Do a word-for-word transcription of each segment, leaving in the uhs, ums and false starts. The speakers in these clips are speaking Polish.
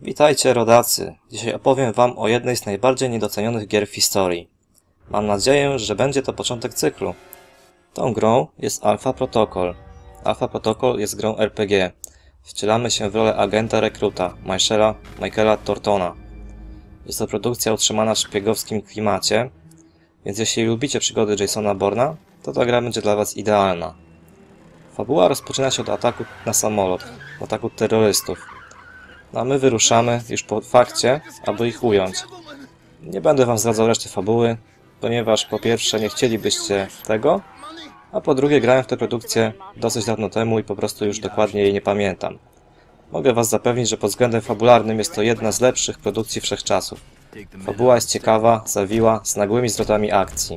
Witajcie rodacy! Dzisiaj opowiem wam o jednej z najbardziej niedocenionych gier w historii. Mam nadzieję, że będzie to początek cyklu. Tą grą jest Alpha Protocol. Alpha Protocol jest grą R P G. Wcielamy się w rolę agenta rekruta, Michaela, Michaela Thorntona. Jest to produkcja utrzymana w szpiegowskim klimacie, więc jeśli lubicie przygody Jasona Bourne'a, to ta gra będzie dla was idealna. Fabuła rozpoczyna się od ataku na samolot, ataku terrorystów. No a my wyruszamy już po fakcie, aby ich ująć. Nie będę wam zdradzał reszty fabuły, ponieważ po pierwsze nie chcielibyście tego, a po drugie grałem w tę produkcję dosyć dawno temu i po prostu już dokładnie jej nie pamiętam. Mogę was zapewnić, że pod względem fabularnym jest to jedna z lepszych produkcji wszechczasów. Fabuła jest ciekawa, zawiła, z nagłymi zwrotami akcji.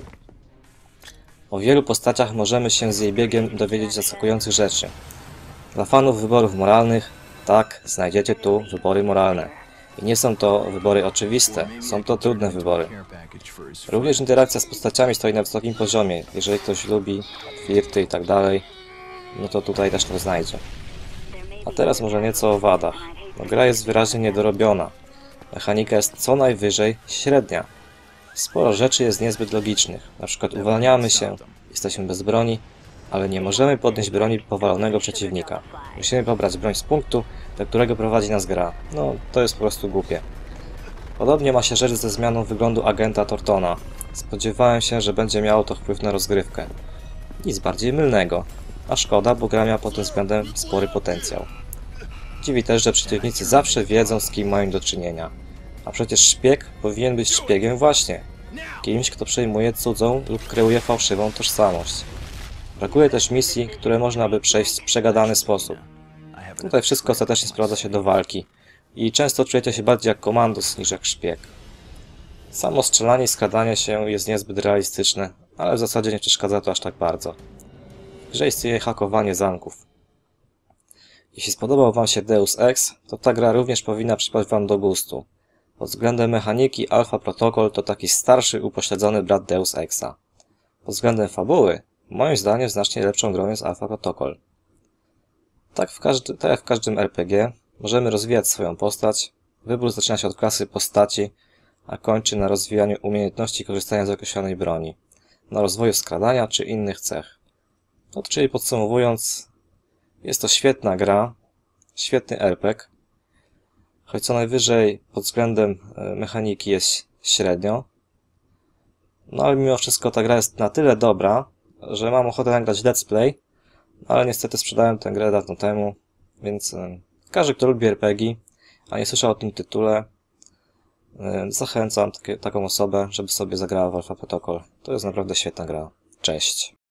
O wielu postaciach możemy się z jej biegiem dowiedzieć zaskakujących rzeczy. Dla fanów wyborów moralnych, tak, znajdziecie tu wybory moralne. I nie są to wybory oczywiste, są to trudne wybory. Również interakcja z postaciami stoi na wysokim poziomie. Jeżeli ktoś lubi flirty i tak dalej, no to tutaj też to znajdzie. A teraz może nieco o wadach. No, gra jest wyraźnie niedorobiona. Mechanika jest co najwyżej średnia. Sporo rzeczy jest niezbyt logicznych. Na przykład uwalniamy się, jesteśmy bez broni, ale nie możemy podnieść broni powalonego przeciwnika. Musimy pobrać broń z punktu, do którego prowadzi nas gra. No, to jest po prostu głupie. Podobnie ma się rzecz ze zmianą wyglądu agenta Thorntona. Spodziewałem się, że będzie miało to wpływ na rozgrywkę. Nic bardziej mylnego. A szkoda, bo gra miała pod tym względem spory potencjał. Dziwi też, że przeciwnicy zawsze wiedzą, z kim mają do czynienia. A przecież szpieg powinien być szpiegiem właśnie. Kimś, kto przejmuje cudzą lub kreuje fałszywą tożsamość. Brakuje też misji, które można by przejść w przegadany sposób. Tutaj wszystko ostatecznie sprowadza się do walki i często czujecie się bardziej jak komandos niż jak szpieg. Samo strzelanie i skradanie się jest niezbyt realistyczne, ale w zasadzie nie przeszkadza to aż tak bardzo. W grze istnieje hakowanie zamków. Jeśli spodobał wam się Deus Ex, to ta gra również powinna przypaść wam do gustu. Pod względem mechaniki Alpha Protocol to taki starszy, upośledzony brat Deus Exa. Pod względem fabuły, moim zdaniem znacznie lepszą grą jest Alpha Protocol. Tak, w każdy, tak jak w każdym R P G, możemy rozwijać swoją postać. Wybór zaczyna się od klasy postaci, a kończy na rozwijaniu umiejętności korzystania z określonej broni, na rozwoju skradania czy innych cech. No, czyli podsumowując, jest to świetna gra, świetny R P G, choć co najwyżej pod względem mechaniki jest średnio. No ale mimo wszystko ta gra jest na tyle dobra, że mam ochotę nagrać let's play, ale niestety sprzedałem tę grę dawno temu, więc każdy, kto lubi R P G, a nie słyszał o tym tytule, zachęcam takie, taką osobę, żeby sobie zagrała w Alpha Protocol. To jest naprawdę świetna gra. Cześć!